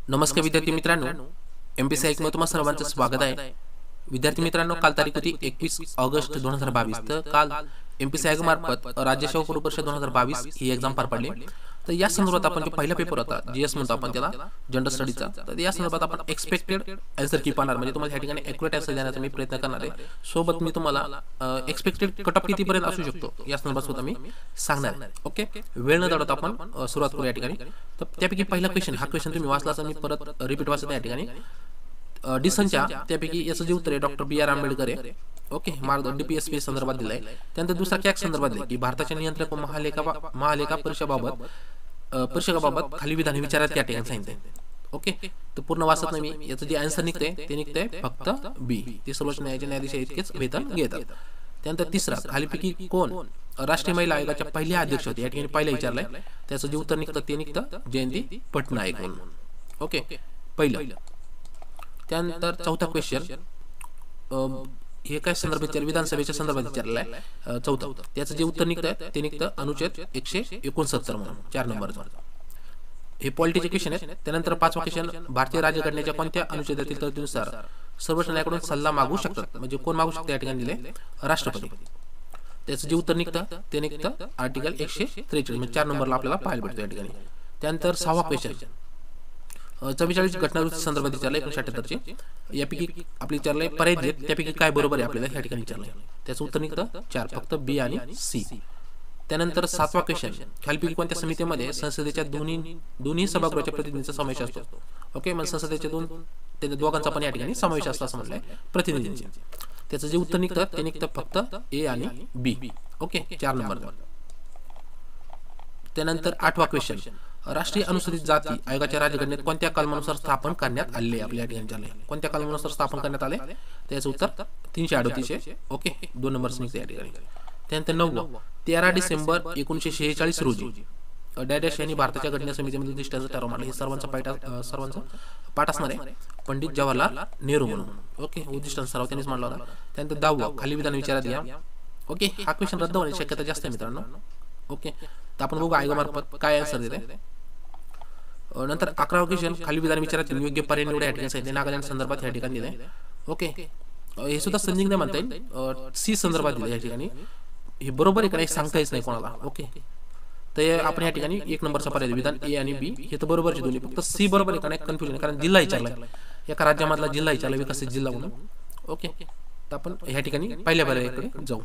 नमस्कार विद्यार्थी मित्रांनो, एमपीसी मध्ये तुम्हा सर्वांचं स्वागत आहे. विद्यार्थी मित्रांनो, काल तारीख होती 21 ऑगस्ट 2022. तर काल एमपीसी मार्फत राज्य सेवा परिषद 2022 ही एक्झाम पार पडली. तर या संदर्भात आपण जो पहिला पेपर होता जीएस म्हणतो आपण त्याला, जनरल स्टडीचा, तर या संदर्भात आपण एक्सपेक्टेड आन्सर की पाहणार, म्हणजे तुम्हाला या ठिकाणी ॲक्युरेट आन्सर देण्याचा मी प्रयत्न करणार आहे. सोबत मी तुम्हाला एक्सपेक्टेड कट ऑफ कितीपर्यंत असू शकतो या संदर्भात सुद्धा मी सांगणार आहे. ओके, वेळ न दौडता आपण सुरुवात करू या ठिकाणी. तर त्यापैकी पहिला क्वेश्चन, हा क्वेश्चन तुम्ही वाचला असेल, मी परत रिपीट वाचत आहे या ठिकाणी. डिसनच्या त्यापैकी याचं जे उत्तर आहे डॉक्टर बी आर आंबेडकर आहे. ओके, मार्ग डीपीएसपी संदर्भात दिलाय. त्यानंतर दुसरा कॅक संदर्भात दिलाय की भारताच्या नियंत्रक व महालेखा परिषदेबाबत खाली विधान विचारात या ठिकाणी सांगितले. ओके, तर पूर्ण वाचत नाही मी, याचं जे आन्सर निघतंय ते निघतंय फक्त बी, ते सर्वोच्च न्यायालयाचे न्यायाधीश इतकेच वेतन घेतात. त्यानंतर तिसरा, खालीपैकी कोण राष्ट्रीय महिला आयोगाच्या पहिल्या अध्यक्ष होते, या ठिकाणी पहिला विचारलंय. त्याचं जे उत्तर निघतं ते निघतं जयंती पटनायक म्हणून. ओके, पहिलं. त्यानंतर चौथा क्वेश्चन, हे काय संदर्भात विचार, विधानसभेच्या संदर्भात विचारलेलं आहे. चौथा, त्याचं जे उत्तर निघतं ते निघतं अनुच्छेद 169 म्हणून, 4 नंबरचं. हे पॉलिटिचे क्वेश्चन आहेत. त्यानंतर पाचवा क्वेश्चन, भारतीय राज्यघटनेच्या कोणत्या अनुच्छेदातील तरतुदीनुसार सर्वोच्च न्यायालयाकडून सल्ला मागू शकतात, म्हणजे कोण मागू शकते या ठिकाणी दिले, राष्ट्रपती. त्याचं जे उत्तर निघतं ते निघतं आर्टिकल 143, म्हणजे 4 नंबरला आपल्याला पाहायला भेटतो या ठिकाणी. त्यानंतर सहावा क्वेश्चन, 44 घटनादुरुस्ती संदर्भात विचारलंय 1978ची. यापैकी आपली विचारलंय पर्याय दिलेत, त्यापैकी काय बरोबर आहे आपल्याला या ठिकाणी विचारलंय. त्याचं उत्तर निघतं 4, फक्त बी आणि सी. त्यानंतर सातवा क्वेश्चन, खालीपैकी कोणत्या समितीमध्ये संसदेच्या दोन्ही सभागृहाच्या प्रतिनिधींचा समावेश असतो. ओके, मग संसदेच्या त्या दोघांचा पण या ठिकाणी समावेश असतो असं म्हटलंय, प्रतिनिधींचे. त्याचं जे उत्तर निघतं ते निघतं फक्त ए आणि बी. Okay, 4 number. त्यानंतर आठवा क्वेश्चन, राष्ट्रीय अनुसूचित जाती आयोगाच्या राज्यघटनेत कोणत्या कलमानुसार स्थापन करण्यात आले, आपल्या या ठिकाणी चालले, कोणत्या कलमानुसार स्थापन करण्यात आले, त्याचं उत्तर 338. ओके, 2 नंबर निघते या ठिकाणी. त्यानंतर 9, 13 डिसेंबर 1946 रोजी डॅडॅश यांनी भारताच्या घटना समितीमध्ये उद्दिष्टाचं ठराव मांडला. हे सर्वांचं पाठ असणार आहे, पंडित जवाहरलाल नेहरू म्हणून. ओके, उद्दिष्टांचा ठराव त्यांनीच मांडला होता. त्यानंतर 10, खाली विधान विचारात घ्या. ओके, हा क्वेश्चन रद्द होण्याची शक्यता जास्त आहे मित्रांनो. ओके, तर आपण बघू आयोगामार्फत काय आन्सर देते. नंतर 11वा क्वेश्चन, खाली विधान विचारात योग्य पर्याय निवडा या ठिकाणी सांगितले, नागालँड संदर्भात या ठिकाणी दिले. ओके, हे सुद्धा संदिग्ध म्हणता येईल, सी संदर्भात दिले या ठिकाणी. हे बरोबर आहे का नाही सांगता येत नाही कोणाला. ओके, तर आपण या ठिकाणी 1 नंबरचा पर्याय, विधान ए आणि बी हे तर बरोबरचे दोन्ही, फक्त सी बरोबर आहे का नाही कन्फ्युजन, कारण जिल्हा विचारलाय, एका राज्यामधला जिल्हा विचारला, विकसित जिल्हा म्हणून. ओके, तर आपण ह्या ठिकाणी पहिल्या पर्यायाकडे जाऊ.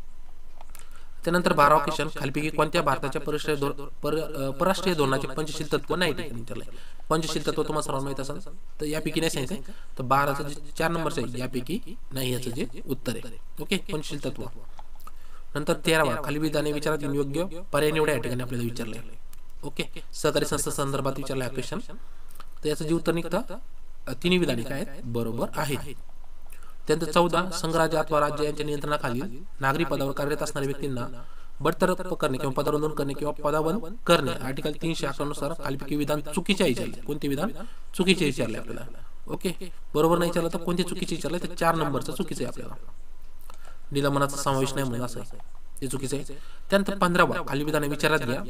त्यानंतर 12वा क्वेश्चन, खालीपैकी कोणत्या भारताच्या परराष्ट्रीय धोरणाचे पंचशील तत्व नाही ठिकाणी विचारलंय. पंचशील तत्व तुम्हाला सर्वांना माहित असेल, तर यापैकी नाही सांगितलं, तर 12चं जे 4 नंबरचं आहे यापैकी नाही, याचं जे उत्तर आहे. ओके, पंचशील तत्व. नंतर 13वा, खाली विधाने विचारात योग्य पर्याय निवडा या ठिकाणी आपल्याला विचारलंय. ओके, सहकारी संस्था संदर्भात विचारला हा क्वेश्चन, तर याचं जे उत्तर निघतं तिन्ही विधाने काय आहेत, बरोबर आहेत. त्यानंतर 14, संघराज्य अथवा राज्य यांच्या नियंत्रणाखालील नागरी पदावर कार्यरत असणाऱ्या व्यक्तींना बडतर्फ करणे किंवा पदावरून करणे किंवा पदाबंद करणे, आर्टिकल 311 नुसार खालीपैकी विधान चुकीचे विचारले. कोणते विधान चुकीचे विचारले आपल्याला. ओके, बरोबर नाही विचारलं तर कोणते चुकीचे विचारले, तर 4 नंबरचं चुकीचं आहे आपल्याला, निलंबनाचा समावेश नाही म्हणून, असं आहे ते चुकीचं आहे. त्यानंतर 15वा, खाली विधान विचारात घ्या,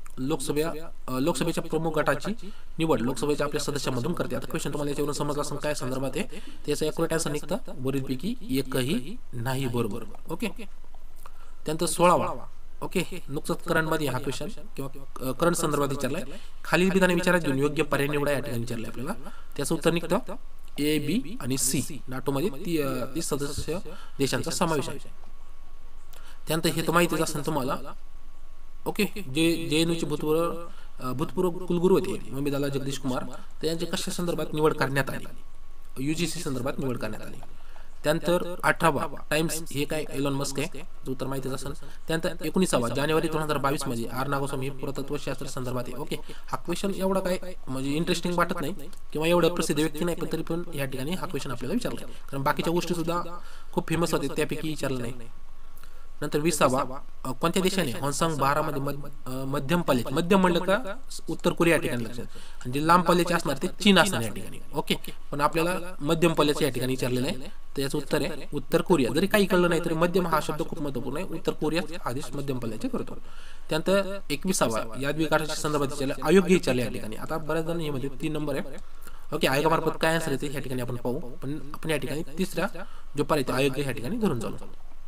लोकसभेच्या प्रमुख गटाची निवड लोकसभेच्या आपल्या सदस्यांमधून करते. आता क्वेश्चन तुम्हाला याच्यावरून समजला असेल काय संदर्भात आहे, त्याचं ॲक्युरेट आन्सर निघतं वरीलपैकी एकही नाही बरोबर. ओके, त्यानंतर 16वा, ओके, नुकतंच करंटमध्ये हा क्वेश्चन किंवा करंट संदर्भात विचारलाय, खालील विधाने विचारात घेऊन योग्य पर्याय निवडा या ठिकाणी विचारलंय आपल्याला. त्याचं उत्तर निघतं ए, बी आणि सी. नाटोमध्ये 30 सदस्य देशांचा समावेश आहे. त्यानंतर हे तर माहितीच असेल तुम्हाला. ओके, जे JNUचे भूतपूर्व कुलगुरू होते ममिदाला जगदीश कुमार, तर यांच्या कशा संदर्भात निवड करण्यात आली, UGC संदर्भात निवड करण्यात आली. त्यानंतर 18वा, टाइम्स, हे काय एलॉन मस्क आहे, जो तर माहितीच असेल. त्यानंतर 19वा, जानेवारी 2022 मध्ये आर नागोस्वामी हे पुरातत्वशास्त्र संदर्भात आहे. ओके, हा क्वेश्चन एवढा काय म्हणजे इंटरेस्टिंग वाटत नाही किंवा एवढं प्रसिद्ध व्यक्ती नाही, पण तरी पण या ठिकाणी हा क्वेश्चन आपल्याला विचारला, कारण बाकीच्या गोष्टी सुद्धा खूप फेमस होते, त्यापैकी विचारलं नाही. नंतर 20वा, कोणत्या देशाने हॉन्गकॉंग 12 मध्ये मध्यम म्हणलं का उत्तर कोरिया या ठिकाणी लक्षात, आणि जे लांब पल्ल्याचे असणार ते चीन असणार या ठिकाणी. ओके, पण आपल्याला मध्यम पल्ल्याचे या ठिकाणी विचारलेलं आहे, तर याचं उत्तर आहे उत्तर कोरिया. जरी काही कळलं नाही तरी मध्यम हा शब्द खूप महत्त्वपूर्ण आहे, उत्तर कोरिया आदेश मध्यम पल्ल्याचे करतो. त्यानंतर 21वा, या द्विकाठाच्या संदर्भात विचारलं, अयोग्य विचारले या ठिकाणी. आता बऱ्याच जण हे मध्ये 3 नंबर आहे ओके, आयोगामार्फत काय आन्सर येते ह्या ठिकाणी आपण पाहू, पण आपण या ठिकाणी तिसरा जो पर्याय येतो आयोग ह्या ठिकाणी धरून चालू.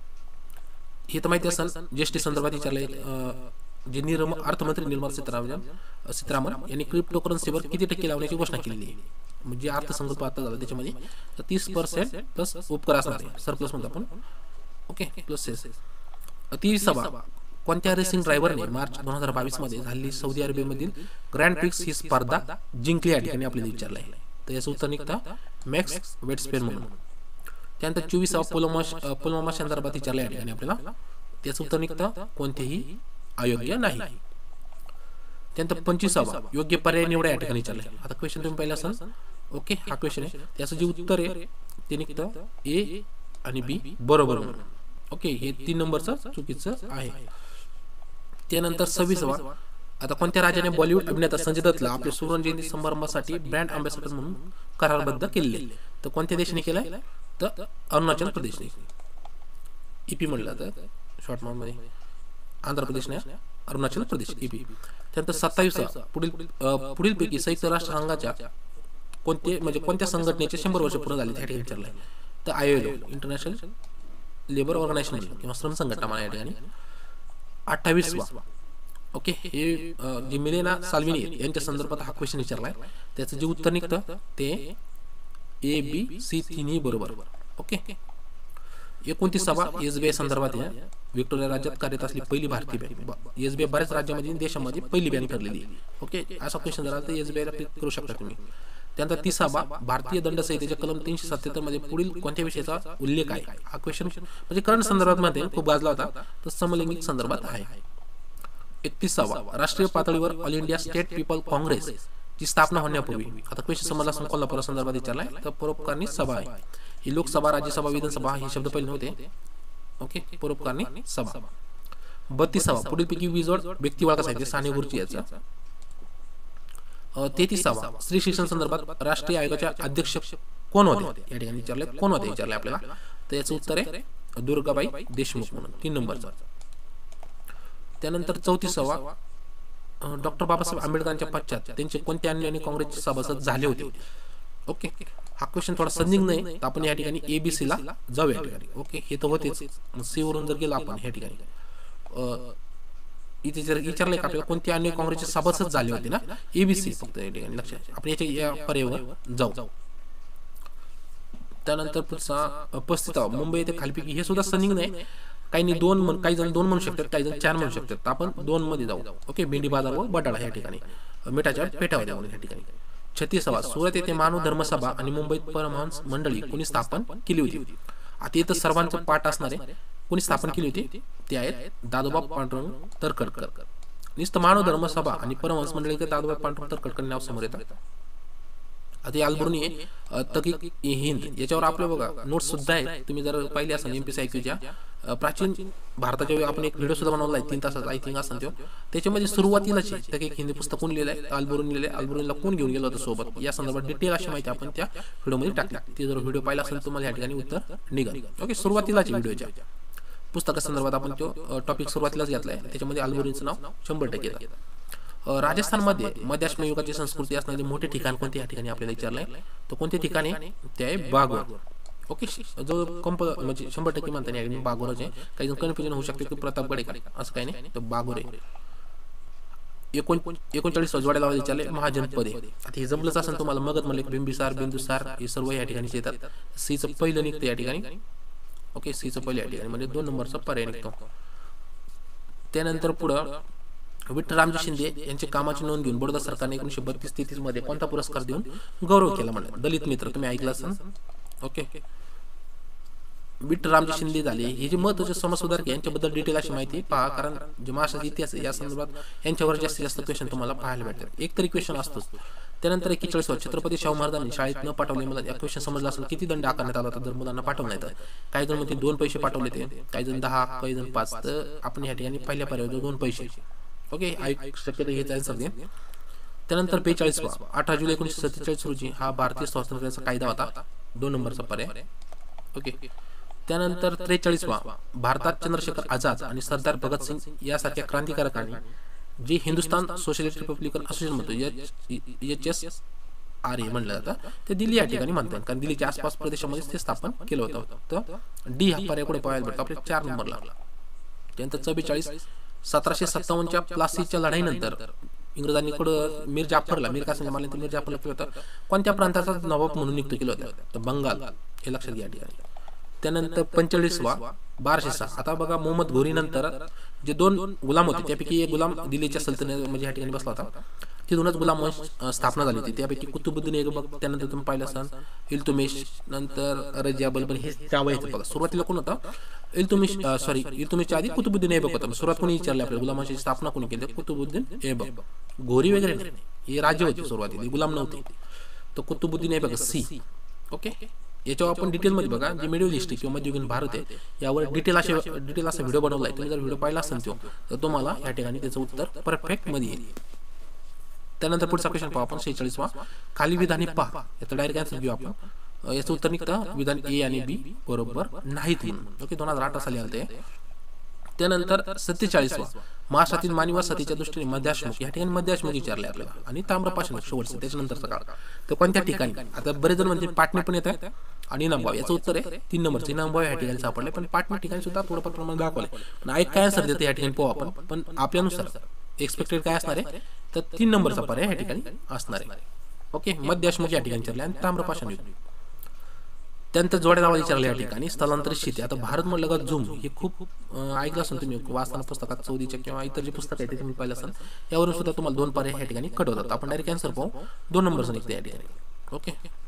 हे तर माहिती असेल, जीएसटी संदर्भात विचारले जे अर्थमंत्री निर्मला सीतारामन यांनी क्रिप्टोकरन्सीवर किती टक्के लावण्याची घोषणा केलेली आहे. म्हणजे अर्थसंकल्प आता झाला त्याच्यामध्ये 30% प्लस उपकर असणार आहे, सरप्लस म्हणतो आपण. Okay, plus cess. 30वा कोणत्या रेसिंग ड्रायव्हरने मार्च 2022 मध्ये झालेली सौदी अरेबियामधील ग्रँड प्रिक्स ही स्पर्धा जिंकली या ठिकाणी आपल्याला विचारलं आहे. तर याचं उत्तर निघतं मॅक्स वेटस्पेन म्हणून. त्यानंतर 24वा पुलवामा संदर्भात विचारलं या ठिकाणी आपल्याला, त्याचं उत्तर निघतं कोणतेही अयोग्य नाही. त्यानंतर 25वा योग्य पर्याय निवडा या ठिकाणी विचारलंय. आता क्वेश्चन तुम्ही पाहिला असाल. ओके, हा क्वेश्चन आहे, त्याचं जे उत्तर आहे ते निघतं ए आणि बी बरोबर म्हणून. ओके, हे 3 नंबरचं चुकीचं आहे. त्यानंतर 26वा, आता कोणत्या राजाने बॉलिवूड अभिनेता संजय दत्तला आपल्या सुवर्ण जयंती समारंभासाठी ब्रँड अँबॅसेडर म्हणून करारबद्ध केले? तर कोणत्या देशाने केलाय? तर अरुणाचल प्रदेशने. ईपी म्हणलं तर शॉर्ट नॉट मध्ये आंध्र प्रदेशने अरुणाचल प्रदेश ईपी. त्यानंतर 27वा, पुढीलपैकी संयुक्त राष्ट्रसंघाच्या कोणत्या संघटनेचे 100 वर्ष पूर्ण झाले त्या ठिकाणी विचारलंय. तर ILO, इंटरनॅशनल लेबर ऑर्गनायझेशन किंवा श्रम संघटना म्हणा या ठिकाणी. 28वा, ओके, हे जे मिलेना साल्विनी यांच्या संदर्भात हा क्वेश्चन विचारलाय, त्याचं जे उत्तर निघतं ते ए बी सी तिन्ही बरोबर. ओके. 29वा, SBI संदर्भात आहे. व्हिक्टोरिया राज्यात कार्यरत असलेली पहिली भारतीय बँक. SBI बऱ्याच राज्यामध्ये देशामध्ये पहिली बँक ठरलेली आहे. ओके, असा क्वेश्चन जर आला तर SBI ला क्लिक करू शकता तुम्ही. त्यानंतर 30वा, भारतीय दंड संहितेच्या कलम 377 मध्ये पुढील कोणत्या विषयाचा उल्लेख आहे? हा क्वेश्चन म्हणजे करंट संदर्भात मध्ये खूप गाजला होता, तर समलैंगिक संदर्भात आहे. 31वा, राष्ट्रीय पातळीवर All India State People Congress ची स्थापना होण्यापूर्वी, आता क्वेश्चन समजला असून कोल्हापूर संदर्भात विचारलाय, तर परोपकारणी सभा आहे. ही लोकसभा, राज्यसभा, विधानसभा हे शब्द पहिले नव्हते. ओके, परोपकारणी सभा. 32वा, पुढीलपैकी वीजवड व्यक्ती ओळख आहे साने गुरुजी याचा. 33वा, स्त्री शिक्षण संदर्भात राष्ट्रीय आयोगाच्या अध्यक्ष कोण होते या ठिकाणी विचारले, कोण होते विचारले आपल्याला, तर याचं उत्तर आहे दुर्गाबाई देशमुख म्हणून, 3 नंबरचा. त्यानंतर 34वा, डॉक्टर बाबासाहेब आंबेडकरांच्या पश्चात त्यांचे कोणत्या अन्य काँग्रेसचे सभासद झाले होते? ओके, हा क्वेश्चन थोडा संदिग्ध नाही, तर आपण या ठिकाणी ABC ला जाऊया या ठिकाणी. ओके, हे तर होतेच. सी वरून जर गेला आपण या ठिकाणी इथे जर विचारलंय का आपल्याला कोणत्या अन्य काँग्रेसचे सभासद झाले होते ना, ABC फक्त या ठिकाणी लक्षात. आपण या पर्यायावर जाऊ. त्यानंतर पुढचा 35वा, मुंबई येथे खालीपैकी, हे सुद्धा संदिग्ध नाही. काही जण 2 म्हणू शकतात, काही जण 4 म्हणू शकतात, तर आपण 2 मध्ये जाऊ. ओके, भेंडी बाजार व बटाळा या ठिकाणी मिठाच्या पेठावर जाऊ या ठिकाणी. 36वा, सुरत येथे मानव धर्मसभा आणि मुंबईत परमहंस मंडळी कोणी स्थापन केली होती? आता इथं सर्वांचं पाठ असणार आहे. कोणी स्थापन केली होती? ते आहेत दादोबा पांडुरंग तरखडकर. नुसतं मानव धर्मसभा आणि परमहंस मंडळी दादोबा पांडुरंग तरखडकर नाव समोर येतं. आता अल्बुर्नी तकीक हिंद याच्यावर आपलं बघा नोट्स सुद्धा आहे, तुम्ही जर पाहिले असाल MPSIQच्या प्राचीन भारताच्या आपण एक व्हिडिओ सुद्धा बनवला आहे 3 तासाचा आय थिंक असेल तो. त्याच्यामध्ये सुरुवातीलाच तकीक हिंदी पुस्तक कोण लिहिलंय? अल्बुर्नी लिहिलंय. अल्बुर्नीला कोण घेऊन गेलं होतं सोबत या संदर्भात डिटेल अशी माहिती आपण त्या व्हिडिओमध्ये टाकली. ती जर व्हिडिओ पाहिला असेल तुम्हाला या ठिकाणी उत्तर निघाल. ओके, सुरुवातीलाच व्हिडिओच्या पुस्तकासंदर्भात आपण तो टॉपिक सुरुवातीलाच घेतलाय. त्याच्यामध्ये अल्बुर्नीचं नाव 100% येतं. राजस्थानमध्ये मध्याश्म युगाची संस्कृती असणारे मोठे ठिकाण कोणते या ठिकाणी आपल्याला विचारलंय, तर कोणते ठिकाण आहे? ते आहे बागोर. ओके, जो म्हणजे 100% म्हणता नाही, बागोरच आहे. काही जण कन्फ्युजन होऊ शकते की प्रतापगड आहे का, असं काही नाही, तर बागोर आहे. 39 जोड्या लावायला विचारले. महाजनपद आहे. आता हे जमलंच असेल तुम्हाला, मगध म्हणले बिंदुसार हे सर्व या ठिकाणी येतात. सीचं पहिलं निघतं या ठिकाणी. ओके, सीचं पहिलं या ठिकाणी म्हणजे 2 नंबरचा पर्याय निघतो. त्यानंतर पुढं विठ्ठलरामजी शिंदे यांच्या कामाची नोंद घेऊन बडोदा सरकारने 1932-33 मध्ये कोणता पुरस्कार देऊन गौरव केला म्हणलं? दलित मित्र, तुम्ही ऐकलं असाल. ओके, विठ्ठलरामजी शिंदे झाले हे जे महत्त्वाचे समाजसुधारक यांच्याबद्दल डिटेल अशी माहिती पहा, कारण जे महाराष्ट्राचा इतिहास आहे या संदर्भात यांच्यावर जास्तीत जास्त क्वेश्चन तुम्हाला पाहायला भेटतात. एक तरी क्वेश्चन असतोच. त्यानंतर 41 छत्रपती शाहू महाराजांनी शाळेत न पाठवले मला या क्वेश्चन समजला असेल, किती दंड आकारण्यात आला होता जर मुलांना पाठवलं नाही तर? काही जण म्हणते 2 पैसे पाठवले ते, काही जण 10, काही जण 5. तर आपण या ठिकाणी पहिल्या पर्यायावर 2 पैसे. ओके, शक्यतो हेच आन्सर दे. त्यानंतर 42वा, 18 जुलै 1947 रोजी हा भारतीय स्वातंत्र्याचा कायदा होता. 2 नंबरचा पर्याय. ओके, त्यानंतर 43वा, भारतात चंद्रशेखर आझाद आणि सरदार भगतसिंग यासारख्या क्रांतिकारकांनी जे हिंदुस्तान सोशलिस्ट रिपब्लिकन असोसिएशन म्हणतो आर्य म्हणलं जातं ते दिल्ली या ठिकाणी म्हणतात, कारण दिल्लीच्या आसपास प्रदेशामध्ये ते स्थापन केलं होतं. तर डी हा पर्याय कुठे पाहायला भेटतो आपल्या 4 नंबरला. त्यानंतर 44 1757च्या प्लासीच्या लढाईनंतर इंग्रजांनी मीर जाफरला, मीर कासिम जमानने मीर जाफरला केलं होतं कोणत्या प्रांताचा नवाब म्हणून नियुक्त केलं होतं, तर बंगाल, हे लक्षात घ्या ठिकाणी. त्यानंतर 45वा 1206. आता बघा मोहम्मद घोरी नंतर जे 2 गुलाम होते त्यापैकी एक गुलाम दिल्लीच्या सल्तनत म्हणजे या ठिकाणी बसला होता, तिथूनच गुलाम वंश स्थापना झाली होती. त्यापैकी कुतुबुद्दीन ऐबक, त्यानंतर तुम्ही पाहिलं असाल इल्तुमिश, नंतर रजिया बलबन, हे नाव आहेत बघा. सुरुवातीला कोण होता? इल्तुमिशच्या आधी कुतुबुद्दीन ऐबक होता. सुरुवात कोणी विचारली आपल्याला गुलामाची स्थापना कोणी केली? कुतुबुद्दीन ऐबक. घोरी वगैरे नाही, हे राज्य होते सुरुवातीला, गुलाम नव्हते. तो कुतुबुद्दीन ऐबक सी. ओके, याच्यावर आपण डिटेलमध्ये बघा, जे मिडल ईस्ट किंवा मध्ययुगीन भारत आहे यावर डिटेल असा व्हिडिओ बनवला आहे. तुम्ही जर व्हिडिओ पाहिला असेल तर तुम्हाला या ठिकाणी त्याचं उत्तर परफेक्ट मध्ये येईल. त्यानंतर पुढचा क्वेश्चन पाहू आपण 46वा. खाली विधाने पहा, याचं डायरेक्ट आन्सर घेऊ आपण. याचं उत्तर निघतं विधान ए आणि बी बरोबर नाहीत म्हणून. ओके, 2008 साली आलते. त्यानंतर 47वा. महाराष्ट्रातील मानवी वसाहतीच्या दृष्टीने मध्याश्मुख, या ठिकाणी मध्याश्मुख विचारले आपल्याला. आणि ताम्रपाषाण शेवटचं त्याच्यानंतरचा काळ, तर कोणत्या ठिकाणी? आता बरेच जण म्हणजे पाटणे पण येत आहे आणि इनामगाव. याचं उत्तर आहे 3 नंबरचं इनामगाव या ठिकाणी सापडले, पण पाटणे ठिकाणी सुद्धा थोडंफार प्रमाण दाखवलंय. पण काय आन्सर देते या ठिकाणी पाहू आपण, पण आपल्यानुसार एक्सपेक्टेड काय असणार आहे, तर 3 नंबरचा पर्याय या ठिकाणी असणार आहे. ओके, मध्याश्मुख या ठिकाणी विचारले आणि ताम्रपाषाण युग. त्यानंतर जोड्या लावा विचारले या ठिकाणी. स्थलांतरित शेती, आता भारत म्हटलं का झूम, हे खूप ऐकलं असेल तुम्ही वाचताना पुस्तकात, चौधरीच्या किंवा इतर जे पुस्तक आहे ते तुम्ही पाहिलं असेल. यावरून सुद्धा तुम्हाला 2 पर्याय या ठिकाणी कट होतात. आपण डायरेक्ट आन्सर पाहू, 2 नंबरचं निघते या ठिकाणी. ओके,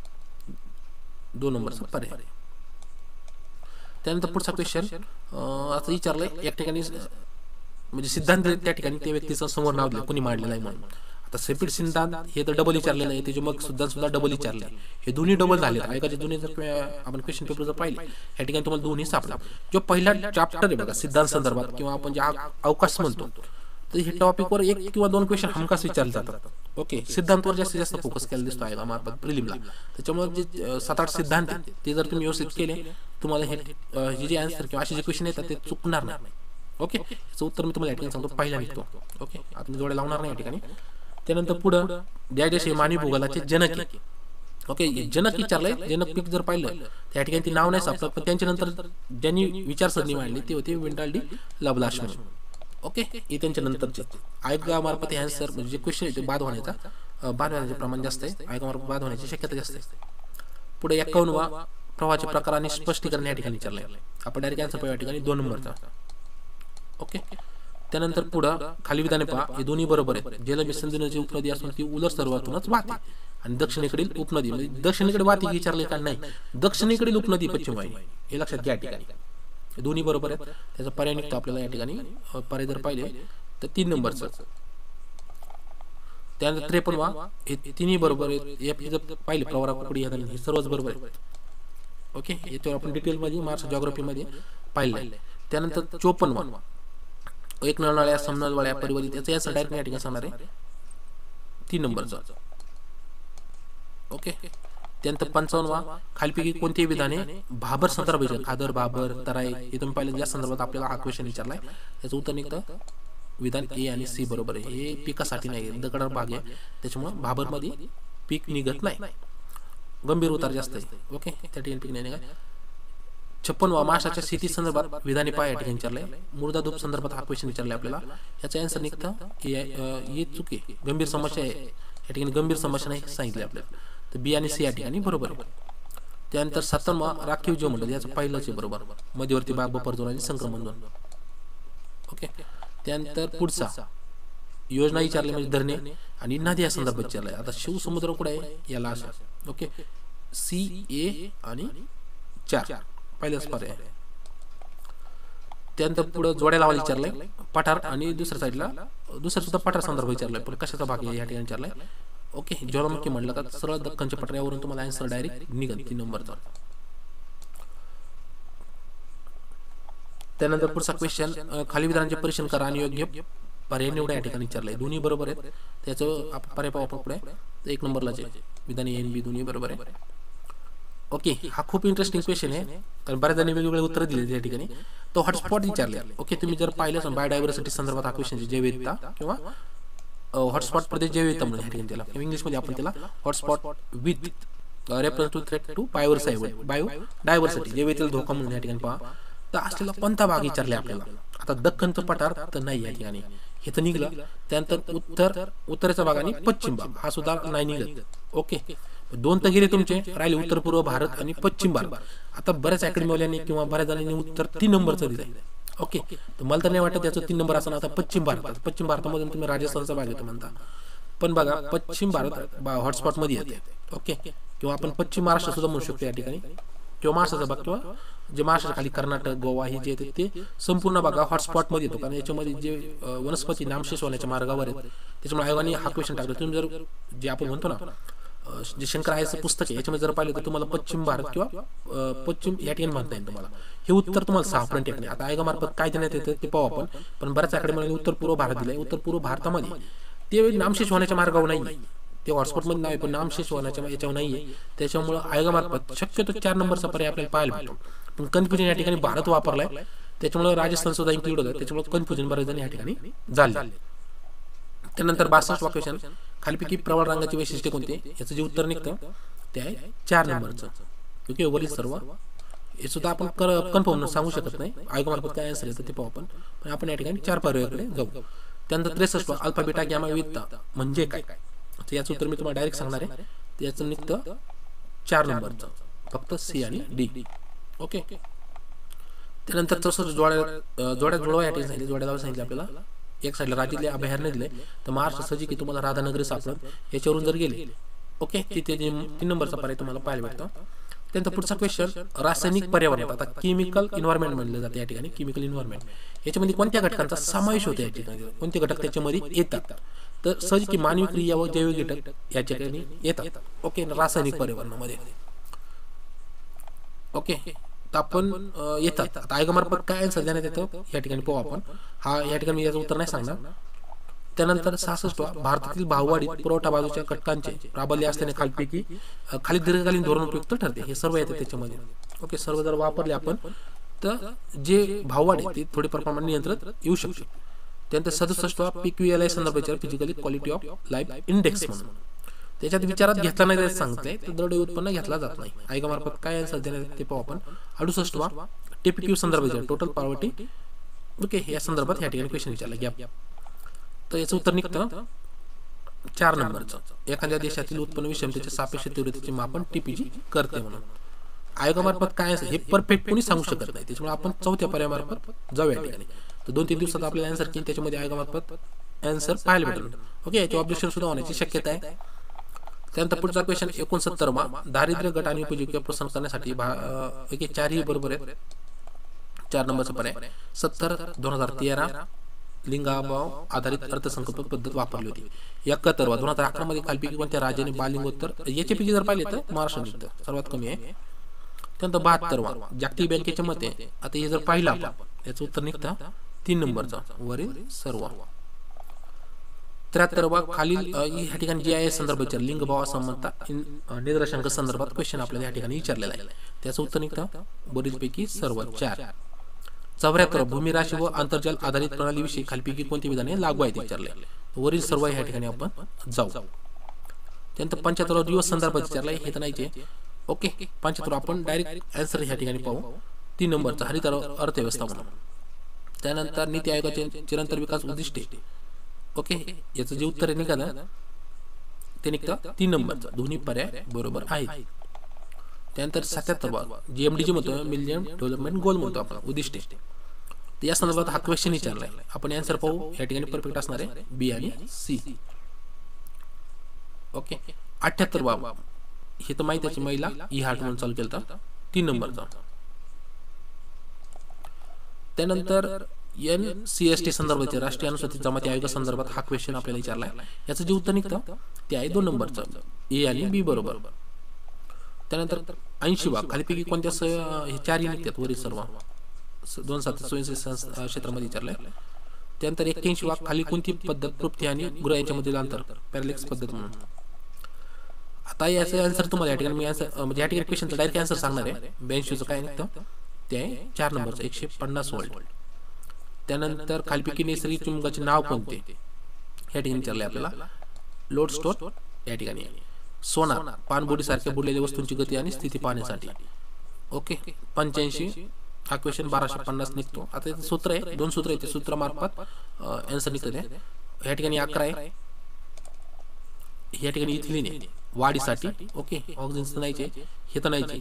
2 नंबरचा पर्याय. त्यानंतर पुढचा क्वेश्चन आता विचारलंय एक ठिकाणी, म्हणजे सिद्धांत त्या ठिकाणी त्या व्यक्तीचं समोर नाव दिलं कोणी मांडलेलं आहे म्हणून. आता सेपिड सिद्धांत हे तर डबल विचारलेलं आहे, त्याचे मग सुद्धा डबल विचारले, हे दोन्ही डबल झाले. ऐकाचे दोन्ही जर आपण क्वेश्चन पेपर जर पाहिले या ठिकाणी तुम्हाला दोन्ही सापडला. जो पहिला चॅप्टर आहे बघा सिद्धांत संदर्भात किंवा आपण जे अवकाश म्हणतो, तर हे टॉपिकवर 1 किंवा 2 क्वेश्चन हमखास विचारले जातात. ओके, सिद्धांतवर जास्तीत जास्त फोकस केला दिसतो आहे मार्फत प्रिलिमला. त्याच्यामुळे जे 7-8 सिद्धांत आहेत ते जर तुम्ही व्यवस्थित केले, तुम्हाला हे जे आन्सर किंवा असे जे क्वेश्चन येतात ते चुकणार नाही. ओके, याचं उत्तर मी तुम्हाला या ठिकाणी सांगतो, पहिला निघतो. ओके, आता मी जोड्या लावणार नाही या ठिकाणी. त्यानंतर पुढं द्यायचे मानवी भूगोलाचे जनक. ओके, जनक विचारलंय. जनक पीक जर पाहिलं त्या ठिकाणी ते नाव नाही सापडत, पण त्यांच्या नंतर ज्यांनी विचारसरणी मांडली ते होते विंटाल्डी लबलाश. ओके, हे त्यांच्या नंतरचे आयोगामार्फत हे आन्सर म्हणजे जे क्वेश्चन आहे ते बाद होण्याचे प्रमाण जास्त आहे. आयोगामार्फत बाद होण्याची शक्यता जास्त आहे. पुढे 51वा. प्रवाहाचे प्रकार आणि स्पष्टीकरण या ठिकाणी विचारलंय. आपण डायरेक्ट आन्सर पाहू या ठिकाणी 2 नंबरचा. ओके, त्यानंतर पुढं खाली विधाने पहा, हे दोन्ही बरोबर आहेत. जलमी सिंधू नदीची उपनदी असून ती उलट सर्वातूनच वाहते आणि दक्षिणेकडील उपनदी म्हणजे दक्षिणेकडे वाहते विचारले का नाही, दक्षिणेकडील उपनदी पश्चिम वाहिनी, हे लक्षात घ्या. ठिकाणी दोन्ही बरोबर आहेत. त्याचा पर्याय निघतो आपल्याला या ठिकाणी. पर्याय जर पाहिले तर 3 नंबरचं. त्यानंतर 53वा. हे तिन्ही बरोबर आहेत. जर पाहिले प्रवरा कुकडी हे सर्वच बरोबर आहेत. ओके, याच्यावर आपण डिटेलमध्ये महाराष्ट्र जॉग्राफीमध्ये पाहिलं. त्यानंतर 54वा. एक नळनाळ्या समनळवाळ्या परिवलित, याचा डायरेक्ट या ठिकाणी सांगणार आहे 3 नंबरचा. ओके, त्यानंतर 55वा. खालीपैकी कोणती विधाने भाबर संदर्भ, खादर, भाबर, तराई, हे तुम्ही पाहिलं या संदर्भात आपल्याला हा क्वेश्चन विचारलाय. याचं उत्तर निघतं विधान ए आणि सी बरोबर आहे. हे पिकासाठी नाही, दगडाळ भाग आहे त्याच्यामुळे भाबर मध्ये पीक निघत नाही, गंभीर उतार जास्त आहे. ओके, त्या ठिकाणी पीक नाही निघत. 56वा. महाराष्ट्राच्या शेती संदर्भात विधाने पहा या ठिकाणी विचारलंय. मृदाधूप संदर्भात हा क्वेश्चन विचारलाय आपल्याला. याचा आन्सर निघतं हे चुकी, गंभीर समस्या आहे या ठिकाणी, गंभीर समस्या नाही सांगितले आपल्याला, तर बी आणि सी या ठिकाणी बरोबर आहे. त्यानंतर 57वा. राखीव जीव म्हणतात, याचं पहिलंच आहे बरोबर, मध्यवर्ती बाग, बफर झोन आणि संक्रमण झोन. ओके, त्यानंतर पुढचा योजना विचारली म्हणजे धरणे आणि नदी या संदर्भात विचारलाय. आता शिवसमुद्र कुठे आहे याला अशा. ओके, सी, ए आणि 4 पहिल्याच पर्याय. त्यानंतर पुढे जोड्या लावायला विचारलंय. पठार आणि दुसऱ्या साईडला दुसऱ्या सुद्धा पठार संदर्भ विचारलाय, पण कशाचा भाग आहे या ठिकाणी विचारलाय. ओके, ज्वालामुखी म्हणलं का सरळ दख्खनच्या पठारावरून तुम्हाला आन्सर डायरेक्ट निघेल 3 नंबरचा. त्यानंतर पुढचा क्वेश्चन. खाली विधानांचे परीक्षण करा आणि योग्य पर्याय निवडा या ठिकाणी विचारलंय. दोन्ही बरोबर आहेत. त्याचं पर्याय पाहू आपण पुढे. 1 नंबरलाच आहे विधान ए आणि बी दोन्ही बरोबर आहे. ओके, हा खूप इंटरेस्टिंग क्वेश्चन आहे, कारण बऱ्याच जणांनी वेगवेगळे उत्तर दिले त्या ठिकाणी. तो हॉटस्पॉट विचारले. ओके, तुम्ही जर पाहिलं बायोडायव्हर्सिटी संदर्भात हा क्वेश्चन, जैवविविधता किंवा हॉटस्पॉट प्रदेश जैवविविधता म्हणून या ठिकाणी त्याला इंग्लिशमध्ये आपण त्याला hotspot with reference to threat to biodiversity जैवविविधतेला धोका म्हणून या ठिकाणी पहा. तर असलेला कोणता भाग विचारले आपल्याला. आता दख्खनचं पठार तर नाही या ठिकाणी, हे तर निघलं. त्यानंतर उत्तरेचा भाग आणि पश्चिम भाग हा सुद्धा नाही निघत. ओके, 2 तर गेले तुमचे, राहिले उत्तर पूर्व भारत आणि पश्चिम भारत. आता बऱ्याच अकॅडमीवाल्यांनी किंवा बऱ्याच जणांनी उत्तर 3 नंबरचं दिलंय. ओके, तर मला तर नाही वाटत त्याचं 3 नंबर असं. आता पश्चिम भारतामधून तुम्ही राजस्थानचा भाग येतो म्हणता, पण बघा पश्चिम भारत हॉटस्पॉट मध्ये येते. ओके, किंवा आपण पश्चिम महाराष्ट्र सुद्धा म्हणू शकतो या ठिकाणी, किंवा महाराष्ट्राचा भाग, किंवा जे महाराष्ट्र खाली कर्नाटक गोवा हे जे येते ते संपूर्ण भाग हॉटस्पॉट मध्ये येतो. कारण याच्यामध्ये जे वनस्पती नामशेष होण्याच्या मार्गावर आहेत, त्याच्यामुळे आयोगाने हा क्वेश्चन टाकला. तुम्ही जर जे आपण म्हणतो ना जे शंकर आयचं पुस्तक आहे याच्यामध्ये जर पाहिलं तर तुम्हाला पश्चिम भारत किंवा पश्चिम या ठिकाणी म्हणता येईल तुम्हाला. हे उत्तर तुम्हाला सापडणे टेकणे. आता आयोगामार्फत काय देण्यात येतं ते पाहू आपण. पण बऱ्याच अकॅडमीने उत्तर पूर्व भारत दिलंय. उत्तर पूर्व भारतामध्ये ते नामशेष होण्याच्या मार्गावर नाही, ते हॉटस्पॉटमध्ये नाही, पण नामशेष होण्याच्या याच्यावर नाहीये. त्याच्यामुळे आयोगामार्फत शक्यतो 4 नंबरचा पर्याय आपल्याला पाहायला भेटतो. पण कन्फ्युजन या ठिकाणी भारत वापरलाय, त्याच्यामुळे राजस्थान सुद्धा इन्क्लूड होतं. त्याच्यामुळे कन्फ्युजन बरेच जण या ठिकाणी झाले. त्यानंतर 62 क्वेश्चन, खालीपैकी प्रवाळ रंगाची वैशिष्ट्ये कोणते, याचं जे उत्तर निघतं ते आहे 4 नंबरचं. ओके, वरील सर्व हे सुद्धा आपण कन्फर्म सांगू शकत नाही. आयोगामार्फत काय आन्सर येतं ते पाहू आपण. पण आपण या ठिकाणी 4 पर्यायाकडे जाऊ. त्यानंतर 63 अल्फा बीटा गॅमा विविधता म्हणजे काय, तर याचं उत्तर मी तुम्हाला डायरेक्ट सांगणार आहे. याचं निघतं 4 नंबरचं, फक्त सी आणि डी. ओके, त्यानंतर 64 जोड्या जुळवा या ठिकाणी सांगितले. जोड्या लावा सांगितले आपल्याला. एक साईडला राज्यातले अभयारण्य दिले, तर महाराष्ट्र सजी की तुम्हाला राधानगरी सापडत याच्यावरून जर गेले, ओके, तिथे 3 नंबरचा पर्याय तुम्हाला पाहायला भेटतो. त्यानंतर पुढचा क्वेश्चन, रासायनिक पर्यावरण. आता केमिकल इन्व्हायरमेंट म्हणलं जातं या ठिकाणी. केमिकल इन्व्हायरमेंट याच्यामध्ये कोणत्या घटकांचा समावेश होतो या ठिकाणी, कोणते घटक त्याच्यामध्ये येतात, तर सहज की मानवी क्रिया व जैविक घटक या ठिकाणी येतात. ओके, रासायनिक पर्यावरणामध्ये. ओके, तर आपण येतात. आता आयोगामार्फत काय आन्सर देण्यात येतं या ठिकाणी पाहू आपण. हा या ठिकाणी याचं उत्तर नाही सांगणार. त्यानंतर 66 भारतातील भाववाढीत पुरवठा बाजूच्या घटकांचे प्राबल्य असल्याने खाली दीर्घकालीन धोरण उपयुक्त ठरते. हे सर्व येते त्याच्यामध्ये. ओके, सर्व जर वापरले आपण तर जे भाववाढ आहे ती थोडी प्रमाणात नियंत्रित येऊ शकते. त्यानंतर 67 PQLI संदर्भाचे physically quality of life index म्हणून त्याच्यात विचारात घेतला नाही सांगते, तर दरडोई उत्पन्न घेतला जात नाही. आयोगामार्फत काय आन्सर देण्यात ते पाहू आपण. 68 TPQ संदर्भाचे टोटल पॉवर्टी. ओके, या संदर्भात या ठिकाणी क्वेश्चन विचारला गॅप. तर याचं उत्तर निघतं 4 नंबरचं. एखाद्या देशातील उत्पन्न विषमतेच्या सापेक्ष तीव्रतेचे मापन TPG करते म्हणून. आयोगामार्फत काय हे परफेक्ट कोणी सांगू शकत नाही, त्याच्यामुळे आपण 4थ्या पर्यायामार्फत जाऊ या ठिकाणी. तर 2-3 दिवसात आपल्याला आन्सर केली, त्याच्यामध्ये आयोगामार्फत आन्सर पाहायला भेटेल. ओके, याचे ऑब्जेक्शन सुद्धा होण्याची शक्यता आहे. त्यानंतर पुढचा क्वेश्चन 69 दारिद्र्य गट आणि उपजीविका प्रोत्साहन करण्यासाठी 4ही बरोबर आहेत. 4 नंबरचा पर्याय. 70 2013 लिंगाभाव आधारित अर्थसंकल्प पद्धत वापरली होती. 71 2011 मध्ये खालीपैकी कोणत्या राज्याने बालिंगोत्तर याच्यापैकी जर पाहिले तर महाराष्ट्र निघतं, सर्वात कमी आहे. त्यानंतर 72 जागतिक बँकेच्या मते, आता हे जर पाहिलं आपण याचं उत्तर निघतं 3 नंबरचा वरील सर्व. 73 खालील या ठिकाणी GIS संदर्भात लिंगभाव असमानता निदर्शनांक संदर्भात क्वेश्चन आपल्याला या ठिकाणी विचारलेला आहे. त्याचं उत्तर निघतं बरीचपैकी सर्व 4. 74 भूमी राशी व आंतरजाल आधारित प्रणालीविषयी खालीपैकी कोणती विधाने लागू आहेत विचारले. वरील सर्व या ठिकाणी आपण जाऊ. त्यानंतर 75 दिवस संदर्भात विचारले, हे तर नाहीचे. ओके, 75 आपण डायरेक्ट आन्सर या ठिकाणी पाहू. 3 नंबरचा हरित अर्थव्यवस्था म्हणून. त्यानंतर नीती आयोगाचे चिरंतन विकास उद्दिष्टे. ओके, याचं जे उत्तर निघालं ते निघतं 3 नंबरचं. दोन्ही पर्याय बरोबर आहेत. त्यानंतर 77 GMDG म्हणतो, मिलियन डेव्हलपमेंट गोल म्हणतो आपण, उद्दिष्टे. तर या संदर्भात हा क्वेश्चन विचारलाय. आपण आन्सर पाहू. या ठिकाणी परफेक्ट असणार आहे बी आणि सी. ओके, 78 हे तर माहिती आहे, महिला ई हार्ट म्हणून चालू केलं होतं, 3 नंबरचा. त्यानंतर NCST संदर्भाचे राष्ट्रीय अनुसूचित जमाती आयोग संदर्भात हा क्वेश्चन आपल्याला विचारलाय. याचं जे उत्तर निघतं ते आहे 2 नंबरचं, ए आणि बी बरोबर. त्यानंतर 80 खालीपैकी कोणत्या हे 4ही निघतात वरील सर्व. 2 स्वयंसेवी क्षेत्रामध्ये विचारलंय. त्यानंतर 81 खाली कोणती पद्धत तृप्ती आणि गृह यांच्यामधील अंतर पॅरालेक्स पद्धत म्हणून. आता याचं आन्सर तुम्हाला या ठिकाणी मी म्हणजे या ठिकाणी क्वेश्चनचं डायरेक्ट आन्सर सांगणार आहे. 82 काय निघतं ते आहे 4 नंबरचं 150 व्होल्ट. त्यानंतर खालीपैकी नैसर्गिक चुंबकाचे नाव कोणते, या ठिकाणी विचारले आपल्याला. लोड स्टोन या ठिकाणी सोनार पाणबुडी सारख्या बुडलेल्या वस्तूंची गती आणि स्थिती पाहण्यासाठी. ओके 85 हा क्वेश्चन 1250 निघतो. आता इथे सूत्र आहे, 2 सूत्र आहेत, ते सूत्रामार्फत आन्सर निघते. या ठिकाणी 11 आहे, या ठिकाणी इथिलीन आहे वाढीसाठी. ओके ऑक्सिजन नाहीचे, हे तर नाहीचे.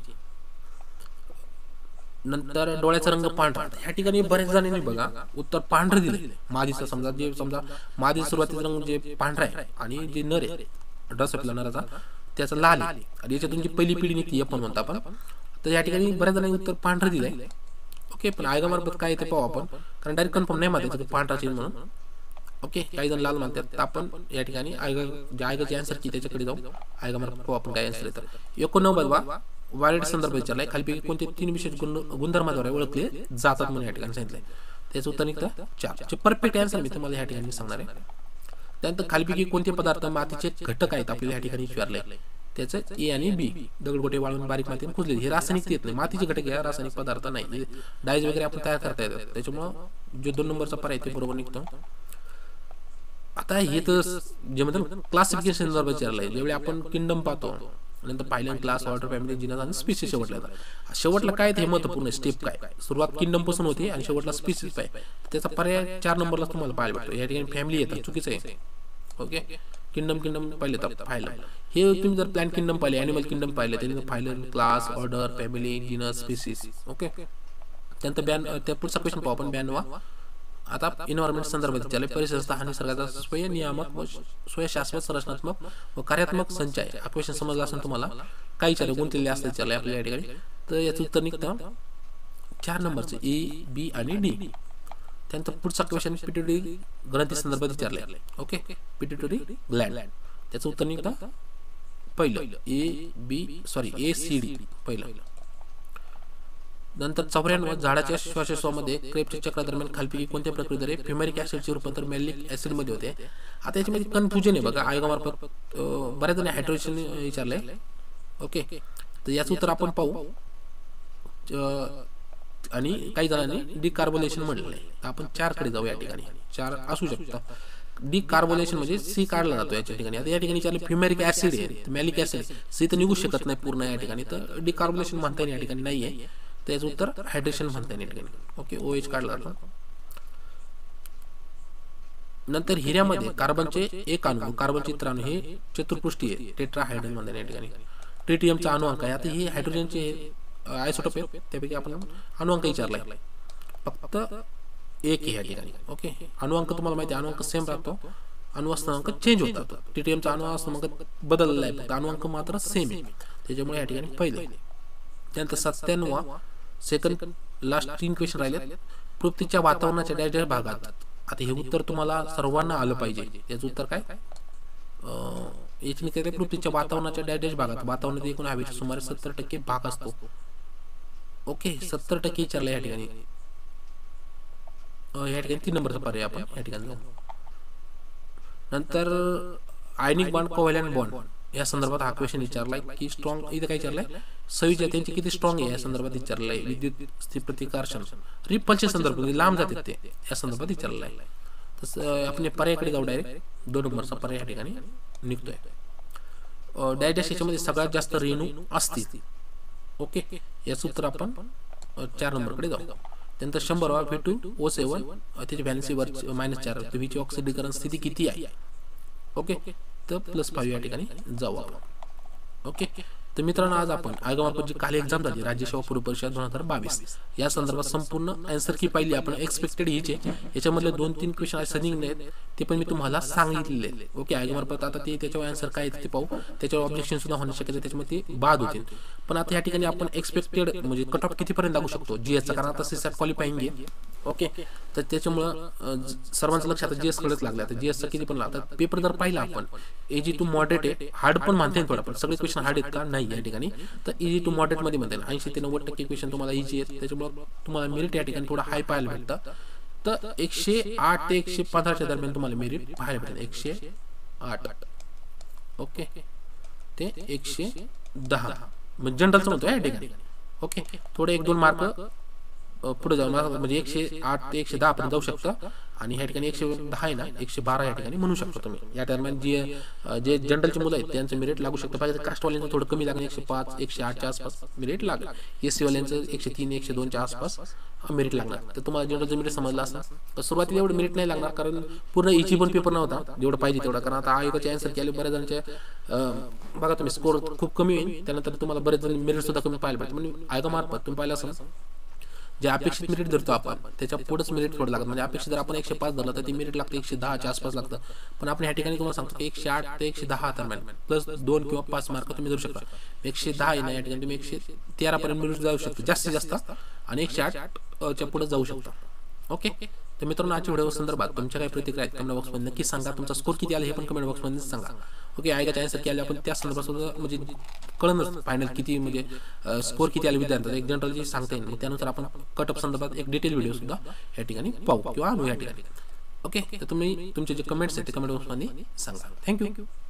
नंतर डोळ्याचा रंग पांढरा. ह्या ठिकाणी बरेच जणांनी बघा उत्तर पांढरे दिले. मादीचा समजा मादी सुरुवातीचा रंग जे पांढरा आहे आणि जे नर आहे ड्रेसअपला नराचा त्याचा लाल आहे आणि याच्यातून जी पहिली पिढी निघते आपण म्हणतो आपण. तर या ठिकाणी बऱ्याच जणांनी उत्तर पांढरे दिलंय. ओके पण आयोगामार्फत काय ते पाहू आपण, कारण डायरेक्ट कन्फर्म नाही माहिती पांढरा चिन्ह म्हणून. ओके काही जण लाल म्हणतात. तर आपण या ठिकाणी आयोगाची आन्सर की त्याच्याकडे जाऊ, आयोगामार्फत पाहू आपण काय आन्सर येतं. 89 वायलेट संदर्भ विचारलाय. खालीपैकी कोणते 3 विशेष गुणधर्माद्वारे ओळखले जातात म्हणून या ठिकाणी सांगितलंय. त्याचं उत्तर निघतं 4. परफेक्ट आन्सर मी तुम्हाला या ठिकाणी सांगणार आहे. त्यानंतर खालीपैकी कोणते पदार्थ मातीचे घटक आहेत आपल्याला या ठिकाणी विचारले. त्याचं ए आणि बी. दगडगोटे वाळून बारीक मातीने कुजले. हे रासायनिक येत नाही, मातीचे घटक या रासायनिक पदार्थ नाही. डायज वगैरे आपण तयार करता येतात, त्याच्यामुळं जो 2 नंबरचा पर्याय ते बरोबर निघतो. आता हे तर जे म्हणतात क्लासिफिकेशन संदर्भात विचारलंय. ज्यावेळी आपण किंगडम पाहतो, नंतर phylum class order family genus आणि स्पीसीज शेवटला काय ते महत्वपूर्ण स्टेप काय. सुरुवात किंगडम पासून होते आणि शेवटला स्पीसीज काय. त्याचा पर्याय 4 नंबरला तुम्हाला पाहायला भेटतो. या ठिकाणी फॅमिली येतात, चुकीचं आहे. ओके किंगडम पाहिले तर फायलन. हे तुम्ही जर प्लॅन किंगडम पाहिले, ॲनिमल किंगडम पाहिले, त्यानंतर phylum class order family genus species. Okay त्यानंतर त्या पुढचा क्वेश्चन पाहू आपण 92. आता एन्व्हायरमेंट संदर्भात विचारले. परिसंस्था हा निसर्गाचा स्वयंनियामक व स्वयंशाश्वत संरचनात्मक व कार्यात्मक संचय. हा क्वेश्चन समजला असेल तुम्हाला. काय विचारले गुंतलेले असते विचारले आपल्या या ठिकाणी. तर याचं उत्तर निघतं 4 नंबरचे ए बी आणि डी. त्यानंतर पुढचा क्वेश्चन पिट्युटरी ग्रंथी संदर्भात विचारले. Okay pituitary gland. त्याचं उत्तर निघतं पहिलं ए सी डी पहिलं. नंतर 94 झाडाच्या श्वासोच्छवासामध्ये क्रेब्सच्या चक्रादरम्यान खालपैकी कोणत्या प्रक्रियेद्वारे फ्युमेरिक ऍसिडचे रूपांतर मॅलिक ऍसिड मध्ये होते. आता याच्यामध्ये कन्फ्युजन आहे बघा. आयोगामार्फत बऱ्याच जण हायड्रोजन विचारलंय. ओके तर याचं उत्तर आपण पाहू. आणि काही जणांनी डिकार्बोनेशन म्हणलेलं आहे. तर आपण 4 कडे जाऊ. या ठिकाणी 4 असू शकतात. डिकार्बोनेशन म्हणजे सी काढला जातो याच्या ठिकाणी. आता या ठिकाणी विचारले फ्युमेरिक ऍसिड आहे, मॅलिक ऍसिड सी तर निघू शकत नाही पूर्ण या ठिकाणी. तर डिकार्बोनेशन म्हणता येईल या ठिकाणी नाहीये. त्याचं उत्तर हायड्रेशन म्हणता येईल या ठिकाणी. ओके OH काढला जातो. नंतर हिऱ्यामध्ये कार्बनचे एक अणू कार्बन चित्राणू हे चतुर्पृष्ठी आहे, टेट्राहायड्रल म्हणता या ठिकाणी. ट्रिटियमचा अणुअंक आहे. आता हे हायड्रोजनचे आयसोटोप आहे, त्यापैकी आपण अणुअंक विचारलाय. फक्त एक आहे या ठिकाणी. ओके अणुअंक तुम्हाला माहिती आहे, अणुअंक सेम राहतो, अणुअंक चेंज होतात. ट्रिटियमचा अणुअंक बदलला आहे, फक्त अणुअंक मात्र सेम आहे. त्याच्यामुळे या ठिकाणी पहिले. त्यानंतर 97 सेकंड लास्ट 3 क्वेश्चन राहिले. पृथ्वीच्या वातावरणाच्या डॅश भागात. आता हे उत्तर तुम्हाला सर्वांना आलं पाहिजे. याचं उत्तर काय याची निघते पृथ्वीच्या वातावरणाच्या डॅश भागात. वातावरणात एकूण हवेचा सुमारे 70% भाग असतो. ओके 70% विचारलं या ठिकाणी. या ठिकाणी 3 नंबरचा पर्याय आपण या ठिकाणी जाऊ. नंतर आयनिक बॉन्ड कोव्हॅलेंट बॉन्ड या संदर्भात हा क्वेश्चन विचारलाय की स्ट्रॉंग. इथे काय विचारलंय संयुजा त्यांची किती स्ट्रॉंग आहे या संदर्भात विचारलंय. विद्युत प्रतिकर्षण रिपल्शन संदर्भ लांब जातात ते या संदर्भात विचारलंय. तसं आपण पर्यायाकडे जाऊ. डायरेक्ट 2 नंबरचा पर्याय या ठिकाणी निघतोय. डायडॅश याच्यामध्ये सगळ्यात जास्त रेणू असतील. ओके याचं उत्तर आपण 4 नंबरकडे जाऊ. त्यानंतर 100 V2O7 त्याची व्हॅलेन्सी -4 तर हिची ऑक्सिडीकरण स्थिती किती आहे. ओके तर +5 या ठिकाणी जाऊ आपण. ओके तर मित्रांनो आज आपण आयोगामार्फत जी काल एक्झाम झाली राज्य सेवा पूर्व परीक्षा 2022 या संदर्भात संपूर्ण आन्सर की पाहिली आपण. एक्सपेक्टेड हीच आहे. याच्यामधले 2-3 क्वेश्चन असे निघले आहेत ते पण मी तुम्हाला सांगितलेले. ओके आयोगामार्फत आता ते त्याच्यावर आन्सर काय ते पाहू. त्याच्यावर ऑब्जेक्शन सुद्धा होण्याची शक्यता त्याच्यामध्ये ते बाद होतील. पण आता या ठिकाणी आपण एक्सपेक्टेड म्हणजे कट ऑफ कितीपर्यंत लागू शकतो जीएसचा, कारण आता सीसॅट क्वालिफाईंग आहे. ओके तर त्याच्यामुळं सर्वांचं लक्ष आता जीएस कडेच लागलं. आता जीएसचा किती पण लागतात. पेपर जर पाहिला आपण इजी टू मॉडरेट आहे, हार्ड पण म्हणता येईल थोडा, पण सगळे क्वेश्चन हार्ड आहेत का नाही या ठिकाणी. तर इजी टू मॉडरेट मध्ये म्हणता येईल. 80 ते 90% क्वेश्चन तुम्हाला इजी आहेत. त्याच्यामुळे तुम्हाला मेरिट या ठिकाणी थोडं हाय पाहायला भेटतं. तर 108 ते 115च्या दरम्यान तुम्हाला मेरिट पाहायला भेटेल. 108 ओके ते 110 म्हणजे जनरलचं म्हणतो या ठिकाणी. ओके थोडे 1-2 मार्क पुढे जाऊन म्हणजे 108 ते 110 पर्यंत जाऊ शकतं. आणि ह्या ठिकाणी 110 आहे ना, 112 या ठिकाणी म्हणू शकतो तुम्ही. या दरम्यान जे जनरलची मुलं आहेत त्यांचं मेरिट लागू शकतं. पाहिजे कास्टवाल्यांचं थोडं कमी लागेल, 105 108च्या आसपास मेरिट लागेल. एससी वाल्यांचं 103 102च्या आसपास मेरिट लागणार. तर तुम्हाला जनरलचं मेरिट समजलं असं, तर सुरुवातीला एवढं मेरिट नाही लागणार, कारण पूर्ण इची पण पेपर नव्हता जेवढं पाहिजे तेवढा. कारण आता आयोगाचे आन्सर केले बऱ्याच जणांचे बघा तुम्ही स्कोर खूप कमी होईल, त्यानंतर तुम्हाला बरेच जण मेरिट सुद्धा कमी पाहायला पाहिजे. म्हणजे आयोगामार्फत तुम्ही पाहिलं असं जे अपेक्षित मेरिट धरतो आपण त्याच्या पुढेच मेरिट थोडं लागतं. म्हणजे अपेक्षित जर आपण 105 धरलं तर ती मेरिट लागतं 110च्या आसपास लागतं. पण आपण ह्या ठिकाणी तुम्हाला सांगतो की 108 ते 110 दरम्यान प्लस 2 किंवा 5 मार्क तुम्ही धरू शकता. 110 आहे ना, या ठिकाणी तुम्ही 113 पर्यंत मेरिट जाऊ शकतो जास्तीत जास्त, आणि 108च्या पुढे जाऊ शकता. ओके, तर मित्रांनो आजच्या व्हिडिओ संदर्भात तुमच्या काही प्रतिक्रिया आहेत कमेंट बॉक्समध्ये नक्की सांगा. तुमचा स्कोर किती आला हे पण कमेंट बॉक्समध्ये सांगा. ओके, आयोगाच्या आन्सर केले आपण त्या संदर्भात म्हणजे कळणच फायनल किती म्हणजे स्कोर किती आले विद्यार्थ्यांचा एक जनरल सांगता येईल. त्यानुसार आपण कटअप संदर्भात एक डिटेल व्हिडिओ सुद्धा या ठिकाणी पाहू किंवा आणू या ठिकाणी. ओके, तर तुम्ही तुमचे जे कमेंट्स आहेत ते कमेंट बॉक्समध्ये सांगा. थँक्यू.